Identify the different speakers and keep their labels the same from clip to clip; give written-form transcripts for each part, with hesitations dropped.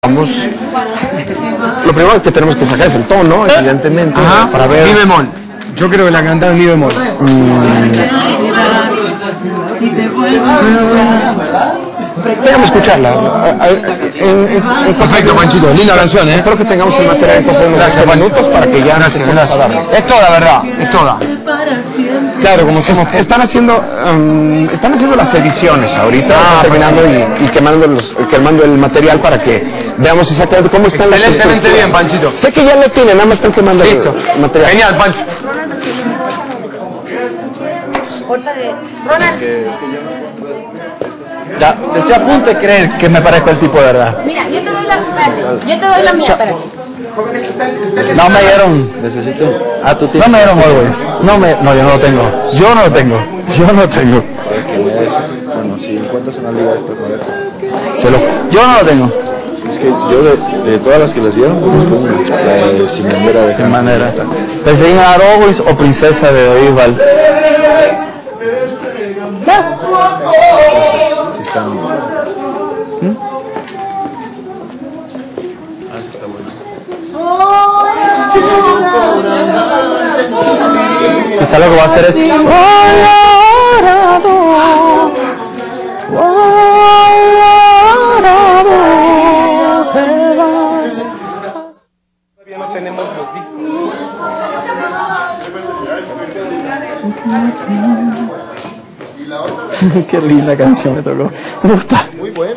Speaker 1: Vamos. Lo primero que tenemos que sacar es el tono, evidentemente.
Speaker 2: Ajá,
Speaker 1: para ver.
Speaker 2: Mi bemol. Yo creo que la cantaba en mi bemol.
Speaker 1: Déjame escucharla.
Speaker 2: Perfecto, Panchito. Linda canción, ¿eh?
Speaker 1: Espero que tengamos el material en cosa de unos 20 minutos para que ya
Speaker 2: Gracias.
Speaker 1: empecemos a darle.
Speaker 2: Es toda, ¿verdad? Es toda. Claro, como somos...
Speaker 1: Están haciendo las ediciones ahorita, terminando y quemando el material para que veamos exactamente cómo están las
Speaker 2: Excelentemente bien, Panchito.
Speaker 1: Sé que ya lo tienen, nada más están quemando
Speaker 2: Listo.
Speaker 1: el material.
Speaker 2: Genial, Pancho.
Speaker 3: Ya, estoy a punto de creer que me parezco el tipo de verdad.
Speaker 4: Mira, yo te doy la mía, espérate.
Speaker 3: No me dieron.
Speaker 5: Necesito. Tú
Speaker 3: No
Speaker 5: tienes.
Speaker 3: me dieron Always. No, yo no lo tengo. Yo no lo tengo.
Speaker 5: Bueno, si encuentras una liga de estas novelas.
Speaker 3: Yo no lo tengo.
Speaker 5: Es que yo de todas las que les dieron, conozco una. La de Sin Bandera de
Speaker 3: De
Speaker 5: Hanna.
Speaker 3: manera. Pensé en Always o Princesa de Isbal.
Speaker 5: Si están.
Speaker 3: Quizá lo que va a hacer es.
Speaker 1: Todavía no tenemos los discos.
Speaker 3: Qué linda canción me tocó. Me gusta.
Speaker 5: Muy buena.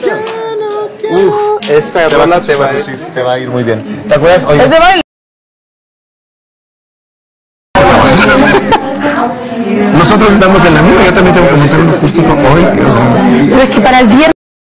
Speaker 3: Esa rola
Speaker 5: Te va a ir muy bien.
Speaker 3: ¿Te acuerdas? Oye. Es de baile.
Speaker 1: Nosotros estamos en la misma, yo también tengo que montar uno justo hoy.
Speaker 4: Pero es que para el viernes